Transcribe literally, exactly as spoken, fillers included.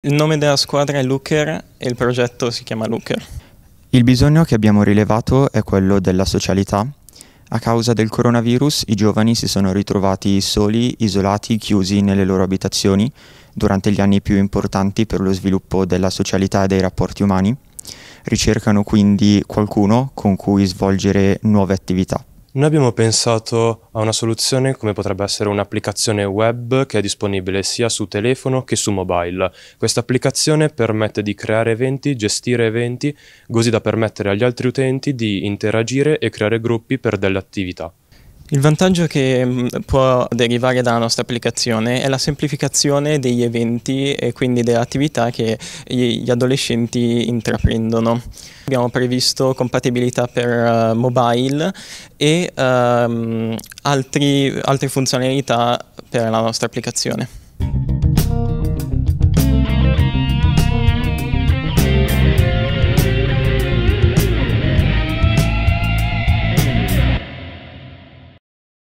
Il nome della squadra è Looker e il progetto si chiama Looker. Il bisogno che abbiamo rilevato è quello della socialità. A causa del coronavirus i giovani si sono ritrovati soli, isolati, chiusi nelle loro abitazioni durante gli anni più importanti per lo sviluppo della socialità e dei rapporti umani. Ricercano quindi qualcuno con cui svolgere nuove attività. Noi abbiamo pensato a una soluzione come potrebbe essere un'applicazione web che è disponibile sia su telefono che su mobile. Questa applicazione permette di creare eventi, gestire eventi, così da permettere agli altri utenti di interagire e creare gruppi per delle attività. Il vantaggio che mh, può derivare dalla nostra applicazione è la semplificazione degli eventi e quindi delle attività che gli, gli adolescenti intraprendono. Abbiamo previsto compatibilità per uh, mobile e um, altri, altre funzionalità per la nostra applicazione.